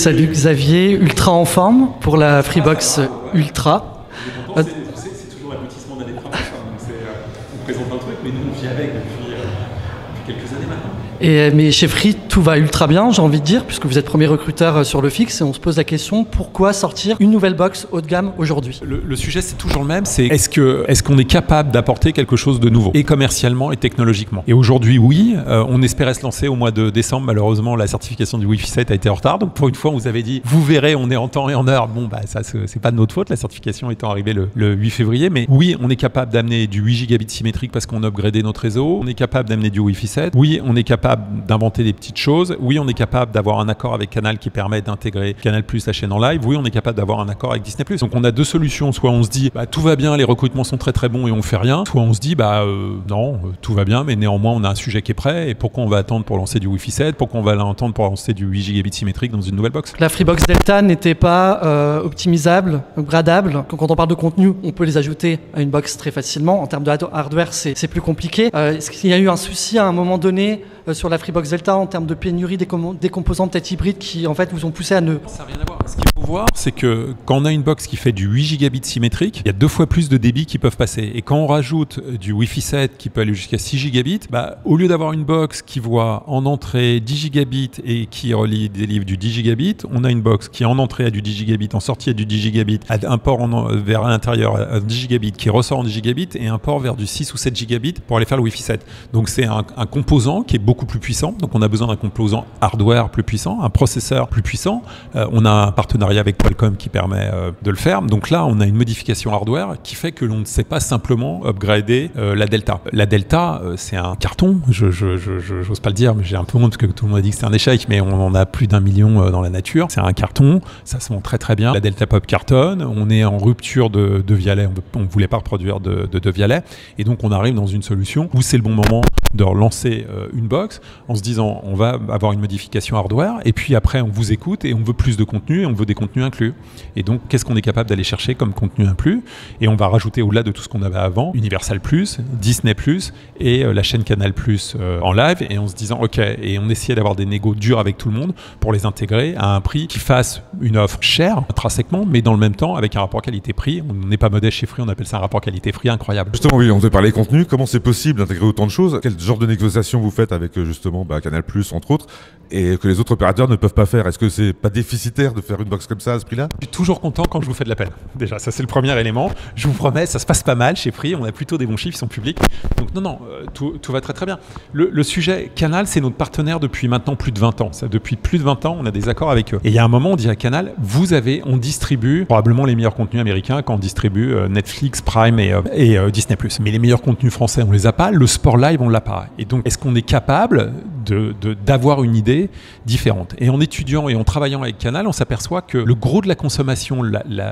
Salut Xavier, ultra en forme pour la Freebox Ultra. C'est toujours l'aboutissement d'années de travail, donc on présente un truc, mais nous on vit avec depuis quelques années maintenant. Mais chez Free, tout va ultra bien, j'ai envie de dire, puisque vous êtes premier recruteur sur le fixe, et on se pose la question, pourquoi sortir une nouvelle box haut de gamme aujourd'hui ? Le sujet, c'est toujours le même, c'est est-ce qu'on est capable d'apporter quelque chose de nouveau, et commercialement et technologiquement. Et aujourd'hui, oui, on espérait se lancer au mois de décembre. Malheureusement, la certification du Wi-Fi 7 a été en retard. Donc pour une fois, on vous avait dit, vous verrez, on est en temps et en heure. Bon, bah ça, c'est pas de notre faute, la certification étant arrivée le 8 février. Mais oui, on est capable d'amener du 8 gigabits symétrique parce qu'on a upgradé notre réseau. On est capable d'amener du Wi-Fi 7. Oui, on est capable d'inventer des petites choses. Oui, on est capable d'avoir un accord avec Canal qui permet d'intégrer Canal+, la chaîne en live. Oui, on est capable d'avoir un accord avec Disney+. Donc on a deux solutions. Soit on se dit, bah, tout va bien, les recrutements sont très très bons et on fait rien. Soit on se dit, bah non, tout va bien, mais néanmoins on a un sujet qui est prêt. Et pourquoi on va attendre pour lancer du Wi-Fi 7 ? Pourquoi on va attendre pour lancer du 8 gigabits symétrique dans une nouvelle box ? La Freebox Delta n'était pas optimisable, upgradable. Quand on parle de contenu, on peut les ajouter à une box très facilement. En termes de hardware, c'est plus compliqué. Est-ce qu'il y a eu un souci à un moment donné sur la Freebox Delta en termes de pénurie des composants peut-être hybrides qui en fait vous ont poussé à ne... Ça n'a rien à voir. Ce qu'il faut voir, c'est que quand on a une box qui fait du 8 gigabits symétrique, il y a 2 fois plus de débit qui peuvent passer. Et quand on rajoute du Wi-Fi 7 qui peut aller jusqu'à 6 gigabits, bah, au lieu d'avoir une box qui voit en entrée 10 gigabits et qui délivre du 10 gigabits, on a une box qui en entrée a du 10 gigabits, en sortie a du 10 gigabits, a un port vers l'intérieur à 10 gigabits qui ressort en 10 gigabits et un port vers du 6 ou 7 gigabits pour aller faire le Wi-Fi 7. Donc c'est un composant qui est beaucoup plus puissant. Donc on a besoin d'un composant hardware plus puissant, un processeur plus puissant. On a un partenariat avec Qualcomm qui permet de le faire. Donc là, on a une modification hardware qui fait que l'on ne sait pas simplement upgrader la Delta. La Delta, c'est un carton. J'ose pas le dire, mais j'ai un peu honte parce que tout le monde a dit que c'était un échec, mais on en a plus d'1 million dans la nature. C'est un carton. Ça se vend très très bien. La Delta Pop cartonne. On est en rupture de Vialet. On ne voulait pas reproduire de Vialet. Et donc, on arrive dans une solution où c'est le bon moment de relancer une box en se disant on va avoir une modification hardware et puis après on vous écoute et on veut plus de contenu et on veut des contenus inclus. Et donc qu'est-ce qu'on est capable d'aller chercher comme contenu inclus ? Et on va rajouter au-delà de tout ce qu'on avait avant, Universal+, Disney+, et la chaîne Canal+, en live, et en se disant ok, et on essayait d'avoir des négos durs avec tout le monde pour les intégrer à un prix qui fasse une offre chère intrinsèquement, mais dans le même temps avec un rapport qualité-prix. On n'est pas modeste chez Free, on appelle ça un rapport qualité-prix incroyable. Justement oui, on devait parler contenu, comment c'est possible d'intégrer autant de choses ? Quel genre de négociation vous faites avec justement Canal+, entre autres, et que les autres opérateurs ne peuvent pas faire ? Est-ce que c'est pas déficitaire de faire une box comme ça à ce prix-là ? Je suis toujours content quand je vous fais de la peine. Déjà, ça c'est le premier élément. Je vous promets, ça se passe pas mal chez Free, on a plutôt des bons chiffres, ils sont publics. Donc non, tout va très très bien. Le sujet, Canal, c'est notre partenaire depuis maintenant plus de 20 ans. Ça, depuis plus de 20 ans, on a des accords avec eux. Et il y a un moment, on dit à Canal, on distribue probablement les meilleurs contenus américains quand on distribue Netflix, Prime et Disney+. Mais les meilleurs contenus français, on les a pas. Le sport live, on l'a pas. Et donc, est-ce qu'on est capable d'avoir une idée différente ? Et en étudiant et en travaillant avec Canal, on s'aperçoit que le gros de la consommation,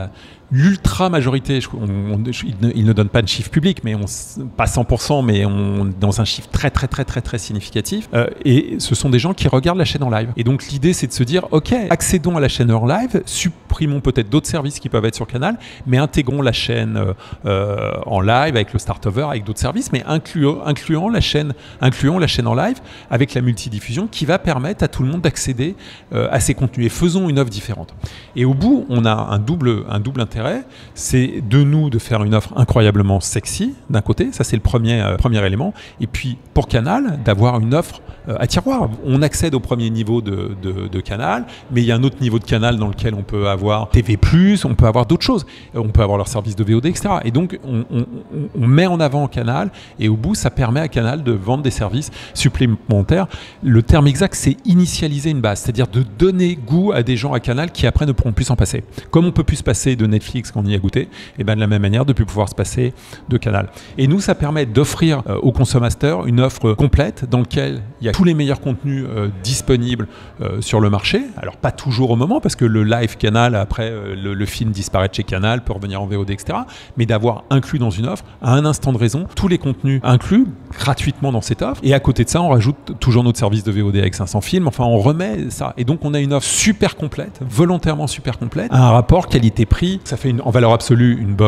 l'ultra majorité, il ne donne pas de chiffre public, mais pas 100%, mais dans un chiffre très très très très très significatif. Et ce sont des gens qui regardent la chaîne en live. Et donc l'idée c'est de se dire, ok, accédons à la chaîne en live, supprimons peut-être d'autres services qui peuvent être sur Canal, mais intégrons la chaîne en live avec le start-over, avec d'autres services, mais incluant la chaîne en live avec la multidiffusion qui va permettre à tout le monde d'accéder à ces contenus. Et faisons une offre différente. Et au bout, on a un double intérêt, c'est de nous de faire une offre incroyablement sexy d'un côté, ça c'est le premier élément, et puis pour Canal d'avoir une offre à tiroir. On accède au premier niveau de Canal, mais il y a un autre niveau de Canal dans lequel on peut avoir TV+, on peut avoir d'autres choses, on peut avoir leur service de VOD, etc. Et donc on met en avant Canal, et au bout ça permet à Canal de vendre des services supplémentaires. Le terme exact c'est initialiser une base, c'est-à-dire de donner goût à des gens à Canal qui après ne pourront plus s'en passer. Comme on peut plus se passer de Netflix quand on y a goûté, et bien de la même manière de plus pouvoir se passer de Canal. Et nous, ça permet d'offrir aux consommateurs une offre complète dans laquelle il y a tous les meilleurs contenus disponibles sur le marché. Alors pas toujours au moment, parce que le live Canal, après le film disparaît de chez Canal, peut revenir en VOD, etc. Mais d'avoir inclus dans une offre, à un instant de raison, tous les contenus inclus gratuitement dans cette offre. Et à côté de ça, on rajoute toujours notre service de VOD avec 500 films. Enfin, on remet ça. Et donc, on a une offre super complète, volontairement super complète, à un rapport qualité-prix. Ça fait en valeur absolue une box plus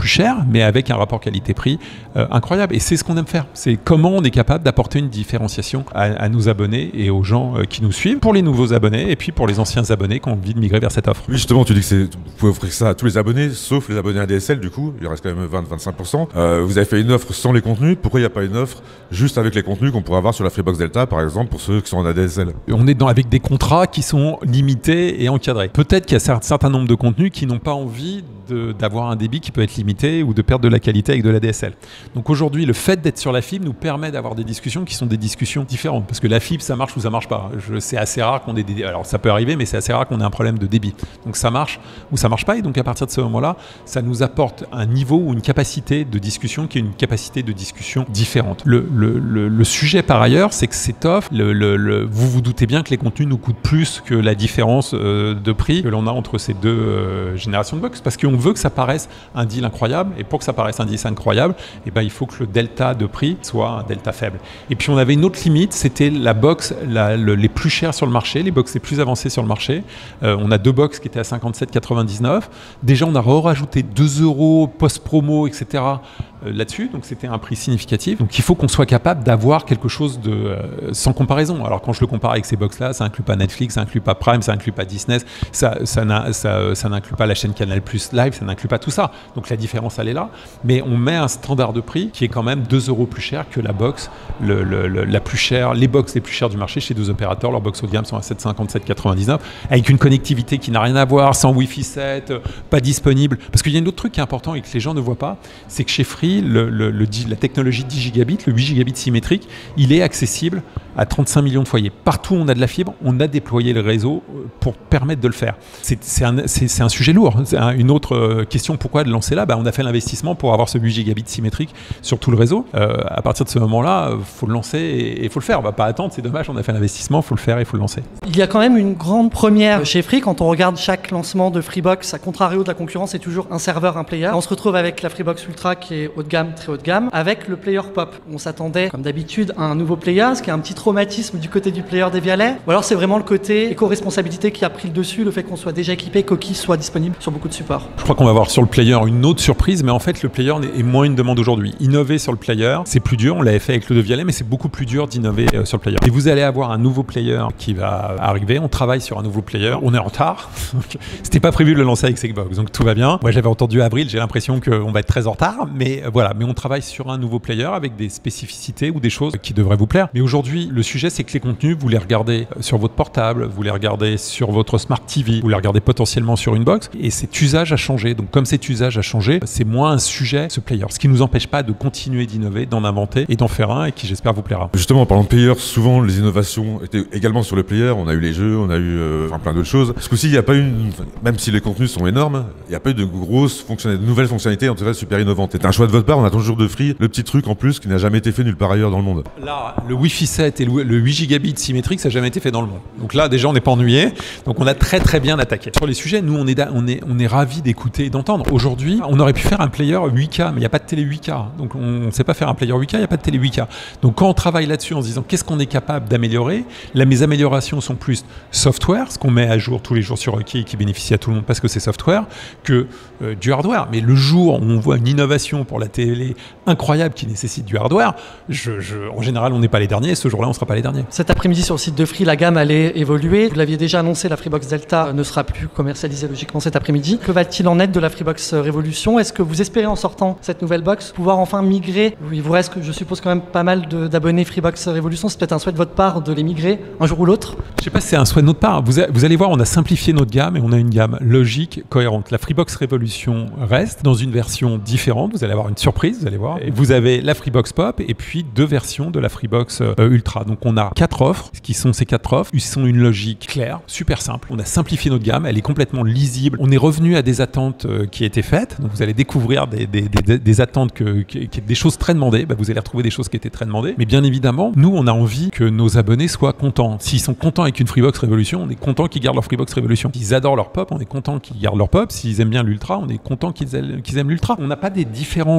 plus cher, mais avec un rapport qualité-prix incroyable. Et c'est ce qu'on aime faire. C'est comment on est capable d'apporter une différenciation à nos abonnés et aux gens qui nous suivent, pour les nouveaux abonnés et puis pour les anciens abonnés qui ont envie de migrer vers cette offre. Oui, justement, tu dis que vous pouvez offrir ça à tous les abonnés, sauf les abonnés ADSL, du coup, il reste quand même 20-25%. Vous avez fait une offre sans les contenus, pourquoi il n'y a pas une offre juste avec les contenus qu'on pourrait avoir sur la Freebox Delta, par exemple, pour ceux qui sont en ADSL? On est avec des contrats qui sont limités et encadrés. Peut-être qu'il y a un certain nombre de contenus qui n'ont pas envie d'avoir un débit qui peut être limité ou de perdre de la qualité avec de l'ADSL. Donc aujourd'hui, le fait d'être sur la fibre nous permet d'avoir des discussions qui sont des discussions différentes. Parce que la fibre, ça marche ou ça marche pas. C'est assez rare qu'on ait des... Alors ça peut arriver, mais c'est assez rare qu'on ait un problème de débit. Donc ça marche ou ça marche pas. Et donc à partir de ce moment-là, ça nous apporte un niveau ou une capacité de discussion qui est une capacité de discussion différente. Le sujet par ailleurs, c'est que cette offre, vous vous doutez bien que les contenus nous coûtent plus que la différence de prix que l'on a entre ces deux générations de box. Parce qu'on veut que ça paraisse un deal incroyable. Et pour que ça paraisse un deal incroyable, il faut que le delta de prix soit un delta faible. Et puis on avait une autre limite, c'était la box les plus chères sur le marché, les box les plus avancées sur le marché. On a deux box qui étaient à 57,99. Déjà, on a rajouté 2 € post-promo, etc. Là-dessus, donc c'était un prix significatif. Donc il faut qu'on soit capable d'avoir quelque chose de sans comparaison. Alors quand je le compare avec ces box-là, ça inclut pas Netflix, ça inclut pas Prime, ça inclut pas Disney, ça n'inclut pas la chaîne Canal+ Live, ça n'inclut pas tout ça. Donc la différence elle est là, mais on met un standard de prix qui est quand même 2 € plus cher que la box la plus chère, les box les plus chères du marché chez deux opérateurs. Leurs box haut de gamme sont à 7,57,99 avec une connectivité qui n'a rien à voir, sans Wi-Fi 7, pas disponible. Parce qu'il y a un autre truc qui est important et que les gens ne voient pas, c'est que chez Free, la technologie 10 gigabits, le 8 gigabits symétrique, il est accessible à 35 millions de foyers. Partout où on a de la fibre, on a déployé le réseau pour permettre de le faire. C'est un sujet lourd. Une autre question, pourquoi de lancer là? On a fait l'investissement pour avoir ce 8 gigabits symétrique sur tout le réseau. À partir de ce moment-là, il faut le lancer et il faut le faire. On ne va pas attendre, c'est dommage, on a fait l'investissement, il faut le faire et il faut le lancer. Il y a quand même une grande première chez Free. Quand on regarde chaque lancement de Freebox, à contrario de la concurrence, c'est toujours un serveur, un player. On se retrouve avec la Freebox Ultra qui est haut de gamme, très haut de gamme, avec le player pop. On s'attendait, comme d'habitude, à un nouveau player, ce qui est un petit traumatisme du côté du player des Vialet. Ou alors c'est vraiment le côté éco-responsabilité qui a pris le dessus, le fait qu'on soit déjà équipé, qu'Oki soit disponible sur beaucoup de supports. Je crois qu'on va avoir sur le player une autre surprise, mais en fait le player est moins une demande aujourd'hui. Innover sur le player, c'est plus dur, on l'avait fait avec le de Vialet, mais c'est beaucoup plus dur d'innover sur le player. Et vous allez avoir un nouveau player qui va arriver, on travaille sur un nouveau player, on est en retard, c'était pas prévu de le lancer avec Segbox, donc tout va bien. Moi j'avais entendu avril, j'ai l'impression qu'on va être très en retard, mais voilà, mais on travaille sur un nouveau player avec des spécificités ou des choses qui devraient vous plaire. Mais aujourd'hui, le sujet c'est que les contenus, vous les regardez sur votre portable, vous les regardez sur votre Smart TV, vous les regardez potentiellement sur une box, et cet usage a changé. Donc comme cet usage a changé, c'est moins un sujet, ce player. Ce qui ne nous empêche pas de continuer d'innover, d'en inventer et d'en faire un et qui j'espère vous plaira. Justement, en parlant de player, souvent les innovations étaient également sur le player. On a eu les jeux, on a eu plein d'autres choses. Parce qu'aussi, il n'y a pas eu, même si les contenus sont énormes, il n'y a pas eu de nouvelles fonctionnalités, en tout cas super innovantes. C'est un choix de votre part, on attend toujours de Free le petit truc en plus qui n'a jamais été fait nulle part ailleurs dans le monde. Là, le Wi-Fi 7 et le 8 gigabits symétrique, ça n'a jamais été fait dans le monde. Donc là, déjà, on n'est pas ennuyé. Donc on a très très bien attaqué. Sur les sujets, nous, on est ravis d'écouter et d'entendre. Aujourd'hui, on aurait pu faire un player 8K, mais il n'y a pas de télé 8K. Donc on ne sait pas faire un player 8K, il n'y a pas de télé 8K. Donc quand on travaille là-dessus en se disant qu'est-ce qu'on est capable d'améliorer, là, mes améliorations sont plus software, ce qu'on met à jour tous les jours sur Oki et qui bénéficie à tout le monde parce que c'est software, que du hardware. Mais le jour où on voit une innovation pour la télé incroyable qui nécessite du hardware, en général, on n'est pas les derniers. Ce jour-là, on ne sera pas les derniers. Cet après-midi, sur le site de Free, la gamme allait évoluer. Vous l'aviez déjà annoncé, la Freebox Delta ne sera plus commercialisée logiquement cet après-midi. Que va-t-il en être de la Freebox Révolution? Est-ce que vous espérez, en sortant cette nouvelle box, pouvoir enfin migrer? Il vous reste, je suppose, quand même pas mal d'abonnés Freebox Révolution. C'est peut-être un souhait de votre part de les migrer un jour ou l'autre? Je ne sais pas si c'est un souhait de notre part. Vous allez voir, on a simplifié notre gamme et on a une gamme logique, cohérente. La Freebox Révolution reste dans une version différente. Vous allez avoir une surprise, vous allez voir. Et vous avez la Freebox Pop et puis 2 versions de la Freebox Ultra. Donc on a 4 offres. Ce qui sont ces 4 offres, ils sont une logique claire, super simple. On a simplifié notre gamme, elle est complètement lisible. On est revenu à des attentes qui étaient faites. Donc vous allez découvrir des attentes, des choses très demandées. Vous allez retrouver des choses qui étaient très demandées. Mais bien évidemment, nous, on a envie que nos abonnés soient contents. S'ils sont contents avec une Freebox Révolution, on est content qu'ils gardent leur Freebox Révolution. S'ils adorent leur pop, on est content qu'ils gardent leur pop. S'ils aiment bien l'Ultra, on est content qu'ils aiment l'Ultra. On n'a pas des différences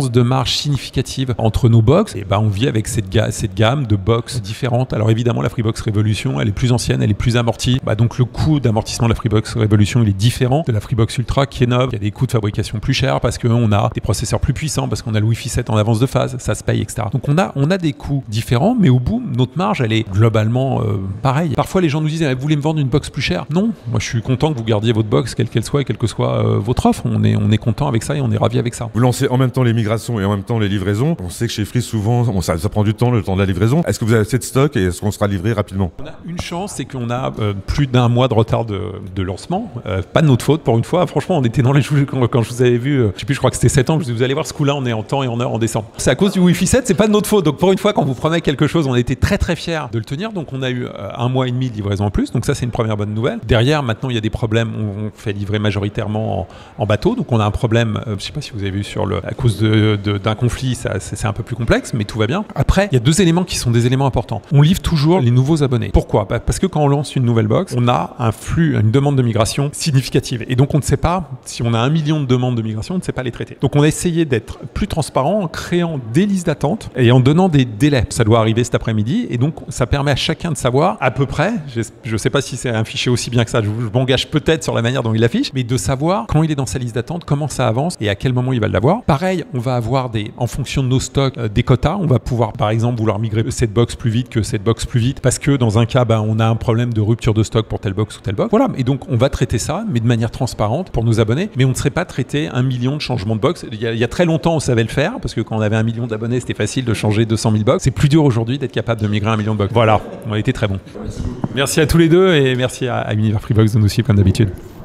différence de marge significative entre nos box, et on vit avec cette gamme de box différentes. Alors évidemment, la Freebox Revolution, elle est plus ancienne, elle est plus amortie. Donc le coût d'amortissement de la Freebox Revolution, il est différent de la Freebox Ultra qui est neuve. Il y a des coûts de fabrication plus chers parce qu'on a des processeurs plus puissants, parce qu'on a le Wi-Fi 7 en avance de phase, ça se paye, etc. Donc on a des coûts différents, mais au bout, notre marge, elle est globalement pareille. Parfois, les gens nous disent, vous voulez me vendre une box plus chère? Non, moi je suis content que vous gardiez votre box, quelle qu'elle soit, et quelle que soit votre offre. On est content avec ça et on est ravi avec ça. Vous lancez en même temps les migrations et en même temps les livraisons. On sait que chez Free, souvent, ça prend du temps, le temps de la livraison. Est-ce que vous avez assez de stock et est-ce qu'on sera livré rapidement? On a une chance, c'est qu'on a plus d'un mois de retard de lancement. Pas de notre faute pour une fois. Franchement, on était dans les joues quand je vous avais vu, je sais plus, je crois que c'était 7 ans, je vous ai dit, vous allez voir ce coup-là, on est en temps et en heure en décembre. C'est à cause du Wi-Fi 7, c'est pas de notre faute. Donc pour une fois, quand vous promet quelque chose, on était très très fiers de le tenir. Donc on a eu un mois et demi de livraison en plus. Donc ça, c'est une première bonne nouvelle. Derrière, maintenant, il y a des problèmes. On fait livrer majoritairement en bateau. Donc on a un problème, je sais pas si vous avez vu à cause d'un conflit, c'est un peu plus complexe, mais tout va bien. Après, il y a deux éléments qui sont des éléments importants. On livre toujours les nouveaux abonnés. Pourquoi? Parce que quand on lance une nouvelle box, on a un flux, une demande de migration significative. Et donc on ne sait pas, si on a 1 million de demandes de migration, on ne sait pas les traiter. Donc on a essayé d'être plus transparent en créant des listes d'attente et en donnant des délais. Ça doit arriver cet après-midi et donc ça permet à chacun de savoir à peu près, je ne sais pas si c'est un fichier aussi bien que ça, je m'engage peut-être sur la manière dont il l'affiche, mais de savoir quand il est dans sa liste d'attente, comment ça avance et à quel moment il va l'avoir. Pareil, on va avoir en fonction de nos stocks, des quotas. On va pouvoir par exemple vouloir migrer cette box plus vite que cette box plus vite parce que dans un cas, on a un problème de rupture de stock pour telle box ou telle box. Voilà, et donc on va traiter ça, mais de manière transparente pour nos abonnés, mais on ne serait pas traité 1 million de changements de box. Il y a très longtemps, on savait le faire parce que quand on avait 1 million d'abonnés, c'était facile de changer 200 000 box. C'est plus dur aujourd'hui d'être capable de migrer 1 million de box. Voilà, on a été très bon. Merci à tous les deux et merci à Univers Freebox de nous suivre comme d'habitude.